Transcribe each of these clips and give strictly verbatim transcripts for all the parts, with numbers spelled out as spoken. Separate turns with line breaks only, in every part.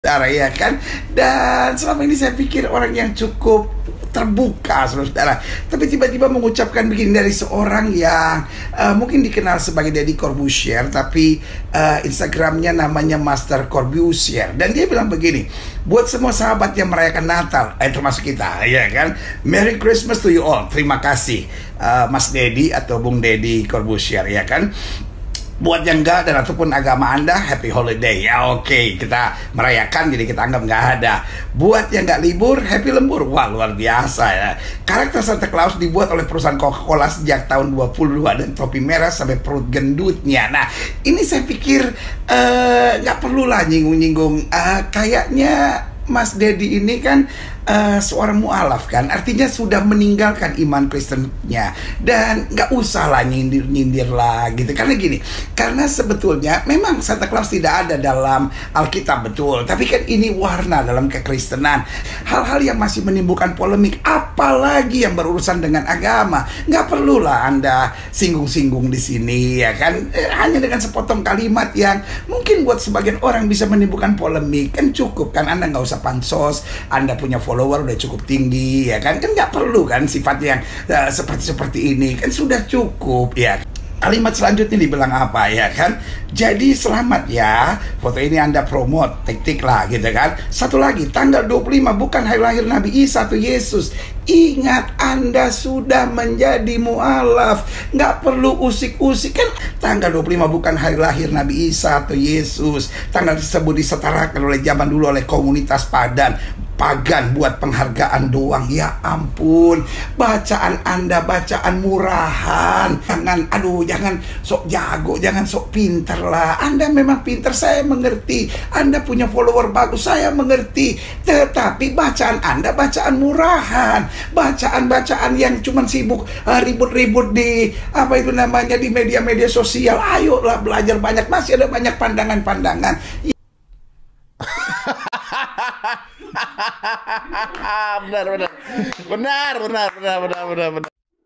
saudara, ya kan? Dan selama ini saya pikir orang yang cukup terbuka, saudara. Tapi tiba-tiba mengucapkan begini dari seorang yang uh, mungkin dikenal sebagai Deddy Corbuzier, tapi uh, Instagramnya namanya Master Corbuzier. Dan dia bilang begini, buat semua sahabat yang merayakan Natal, eh, termasuk kita, ya kan? Merry Christmas to you all. Terima kasih, uh, Mas Deddy atau Bung Deddy Corbuzier, ya kan? Buat yang enggak dan ataupun agama Anda, happy holiday. Ya oke, okay. Kita merayakan jadi kita anggap nggak ada. Buat yang nggak libur, happy lembur. Wah, luar biasa ya. Karakter Santa Claus dibuat oleh perusahaan Coca-Cola sejak tahun dua puluh dua dan topi merah sampai perut gendutnya. Nah, ini saya pikir nggak uh, perlulah nyinggung-nyinggung. Uh, kayaknya Mas Deddy ini kan uh, seorang mualaf kan, artinya sudah meninggalkan iman Kristennya dan nggak usah lah nyindir-nyindir lah gitu. Karena gini, karena sebetulnya memang Santa Claus tidak ada dalam Alkitab, betul, tapi kan ini warna dalam kekristenan. Hal-hal yang masih menimbulkan polemik, apalagi yang berurusan dengan agama, nggak perlulah Anda singgung-singgung di sini, ya kan? Eh, hanya dengan sepotong kalimat yang mungkin buat sebagian orang bisa menimbulkan polemik kan cukup kan. Anda nggak usah pansos, Anda punya follower udah cukup tinggi, ya kan? Kan nggak perlu kan sifat yang uh, seperti seperti ini, kan sudah cukup, ya. Kalimat selanjutnya dibilang apa, ya kan? Jadi selamat ya, foto ini Anda promote, tik-tik lah gitu kan. Satu lagi, tanggal dua puluh lima bukan hari lahir Nabi Isa atau Yesus. Ingat, Anda sudah menjadi mualaf, nggak perlu usik-usik kan. Tanggal dua puluh lima bukan hari lahir Nabi Isa atau Yesus. Tanggal tersebut disetarakan oleh zaman dulu oleh komunitas padan pagan buat penghargaan doang. Ya ampun, bacaan Anda bacaan murahan. Jangan, aduh, jangan sok jago, jangan sok pinter lah. Anda memang pinter, saya mengerti. Anda punya follower bagus, saya mengerti. Tetapi bacaan Anda bacaan murahan, bacaan-bacaan yang cuman sibuk uh, ribut-ribut di apa itu namanya di media-media sosial. Ayolah belajar banyak, masih ada banyak pandangan-pandangan. benar benar benar benar benar benar benar benar.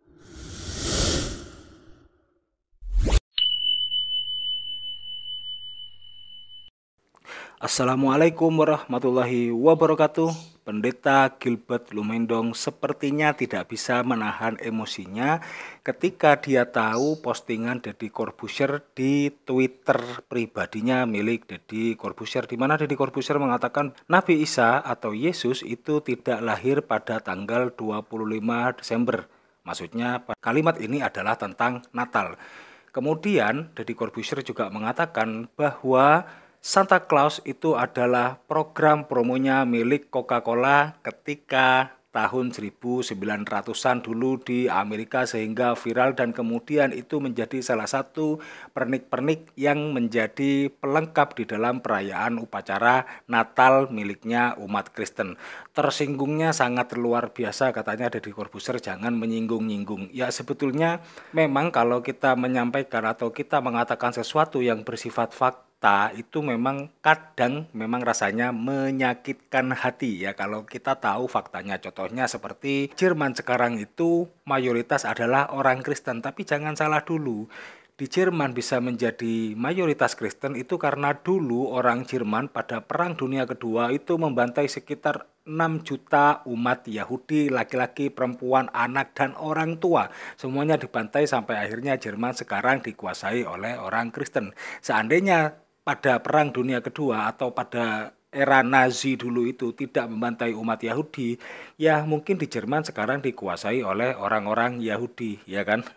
Assalamualaikum warahmatullahi wabarakatuh. Pendeta Gilbert Lumendong sepertinya tidak bisa menahan emosinya ketika dia tahu postingan Deddy Corbuzier di Twitter pribadinya milik Deddy Corbuzier, di mana Deddy Corbuzier mengatakan Nabi Isa atau Yesus itu tidak lahir pada tanggal dua puluh lima Desember. Maksudnya kalimat ini adalah tentang Natal. Kemudian Deddy Corbuzier juga mengatakan bahwa Santa Claus itu adalah program promonya milik Coca-Cola ketika tahun seribu sembilan ratusan dulu di Amerika, sehingga viral dan kemudian itu menjadi salah satu pernik-pernik yang menjadi pelengkap di dalam perayaan upacara Natal miliknya umat Kristen. Tersinggungnya sangat luar biasa, katanya Deddy Corbuzier, jangan menyinggung-nyinggung. Ya sebetulnya memang kalau kita menyampaikan atau kita mengatakan sesuatu yang bersifat fakta itu memang kadang memang rasanya menyakitkan hati ya kalau kita tahu faktanya. Contohnya seperti Jerman sekarang itu mayoritas adalah orang Kristen, tapi jangan salah dulu. Di Jerman bisa menjadi mayoritas Kristen itu karena dulu orang Jerman pada Perang Dunia Kedua itu membantai sekitar enam juta umat Yahudi, laki-laki, perempuan, anak, dan orang tua. Semuanya dibantai sampai akhirnya Jerman sekarang dikuasai oleh orang Kristen. Seandainya pada Perang Dunia Kedua atau pada era Nazi dulu itu tidak membantai umat Yahudi, ya mungkin di Jerman sekarang dikuasai oleh orang-orang Yahudi, ya kan?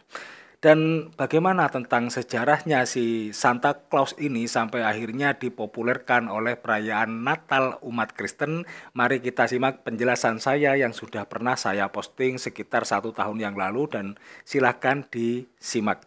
Dan bagaimana tentang sejarahnya si Santa Claus ini sampai akhirnya dipopulerkan oleh perayaan Natal umat Kristen? Mari kita simak penjelasan saya yang sudah pernah saya posting sekitar satu tahun yang lalu, dan silahkan disimak.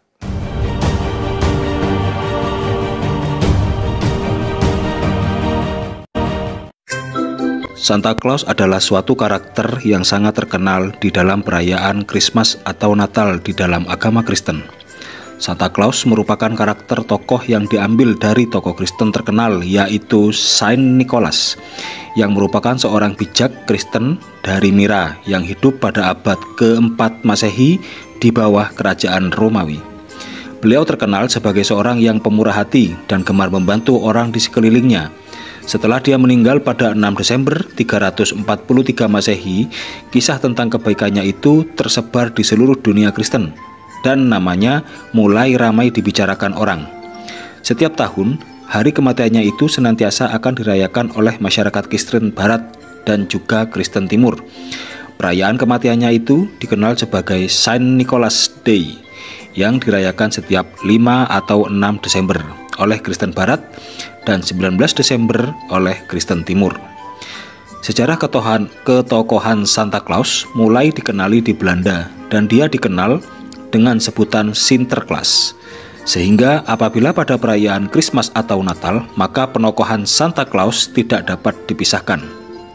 Santa Claus adalah suatu karakter yang sangat terkenal di dalam perayaan Christmas atau Natal di dalam agama Kristen. Santa Claus merupakan karakter tokoh yang diambil dari tokoh Kristen terkenal, yaitu Saint Nicholas, yang merupakan seorang bijak Kristen dari Myra yang hidup pada abad keempat Masehi di bawah kerajaan Romawi. Beliau terkenal sebagai seorang yang pemurah hati dan gemar membantu orang di sekelilingnya. Setelah dia meninggal pada enam Desember tiga ratus empat puluh tiga Masehi, kisah tentang kebaikannya itu tersebar di seluruh dunia Kristen dan namanya mulai ramai dibicarakan orang. Setiap tahun, hari kematiannya itu senantiasa akan dirayakan oleh masyarakat Kristen Barat dan juga Kristen Timur. Perayaan kematiannya itu dikenal sebagai Saint Nicholas Day yang dirayakan setiap lima atau enam Desember oleh Kristen Barat dan sembilan belas Desember oleh Kristen Timur. Sejarah ketohan, ketokohan Santa Claus mulai dikenali di Belanda dan dia dikenal dengan sebutan Sinterklaas. Sehingga apabila pada perayaan Christmas atau Natal, maka penokohan Santa Claus tidak dapat dipisahkan.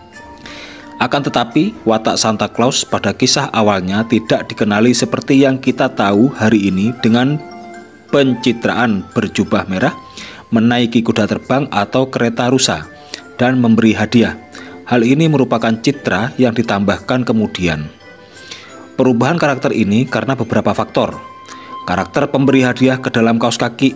Akan tetapi, watak Santa Claus pada kisah awalnya tidak dikenali seperti yang kita tahu hari ini dengan pencitraan berjubah merah, menaiki kuda terbang atau kereta rusa, dan memberi hadiah. Hal ini merupakan citra yang ditambahkan kemudian. Perubahan karakter ini karena beberapa faktor. Karakter pemberi hadiah ke dalam kaos kaki.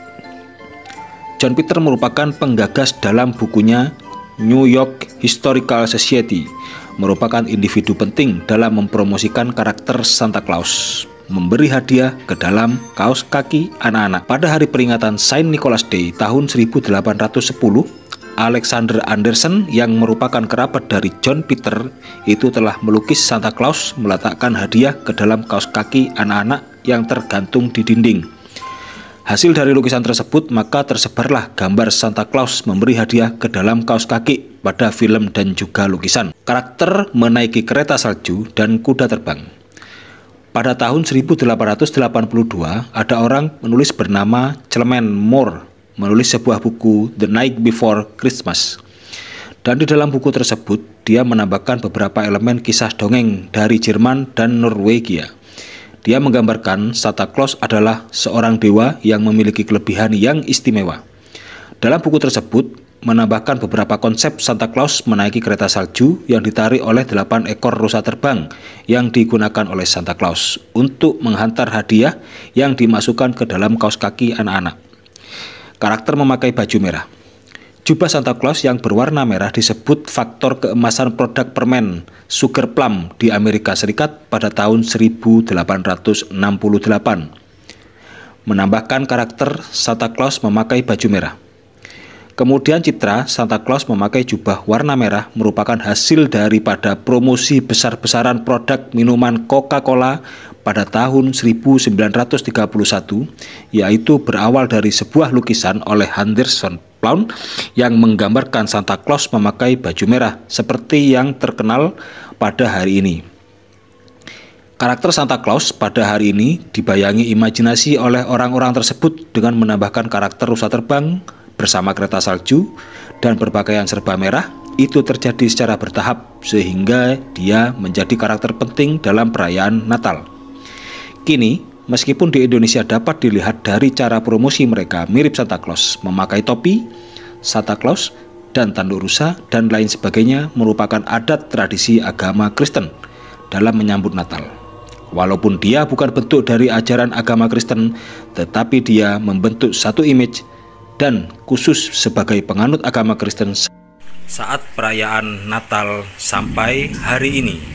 John Peter merupakan penggagas dalam bukunya New York Historical Society, merupakan individu penting dalam mempromosikan karakter Santa Claus, memberi hadiah ke dalam kaos kaki anak-anak. Pada hari peringatan Saint Nicholas Day tahun seribu delapan ratus sepuluh, Alexander Anderson yang merupakan kerabat dari John Peter itu telah melukis Santa Claus meletakkan hadiah ke dalam kaos kaki anak-anak yang tergantung di dinding. Hasil dari lukisan tersebut, maka tersebarlah gambar Santa Claus memberi hadiah ke dalam kaos kaki pada film dan juga lukisan. Karakter menaiki kereta salju dan kuda terbang. Pada tahun seribu delapan ratus delapan puluh dua, ada orang menulis bernama Clement Moore menulis sebuah buku The Night Before Christmas. Dan di dalam buku tersebut, dia menambahkan beberapa elemen kisah dongeng dari Jerman dan Norwegia. Dia menggambarkan Santa Claus adalah seorang dewa yang memiliki kelebihan yang istimewa. Dalam buku tersebut, menambahkan beberapa konsep Santa Claus menaiki kereta salju yang ditarik oleh delapan ekor rusa terbang yang digunakan oleh Santa Claus untuk menghantar hadiah yang dimasukkan ke dalam kaos kaki anak-anak. Karakter memakai baju merah. Jubah Santa Claus yang berwarna merah disebut faktor keemasan produk permen Sugar Plum di Amerika Serikat pada tahun seribu delapan ratus enam puluh delapan. Menambahkan karakter Santa Claus memakai baju merah. Kemudian citra Santa Claus memakai jubah warna merah merupakan hasil daripada promosi besar-besaran produk minuman Coca-Cola pada tahun seribu sembilan ratus tiga puluh satu, yaitu berawal dari sebuah lukisan oleh Anderson Clown yang menggambarkan Santa Claus memakai baju merah seperti yang terkenal pada hari ini. Karakter Santa Claus pada hari ini dibayangi imajinasi oleh orang-orang tersebut dengan menambahkan karakter rusa terbang bersama kereta salju dan berpakaian serba merah. Itu terjadi secara bertahap sehingga dia menjadi karakter penting dalam perayaan Natal. Kini, meskipun di Indonesia dapat dilihat dari cara promosi mereka mirip Santa Claus, memakai topi, Santa Claus, dan tanduk rusa, dan lain sebagainya merupakan adat tradisi agama Kristen dalam menyambut Natal. Walaupun dia bukan bentuk dari ajaran agama Kristen, tetapi dia membentuk satu image dan khusus sebagai penganut agama Kristen saat perayaan Natal sampai hari ini.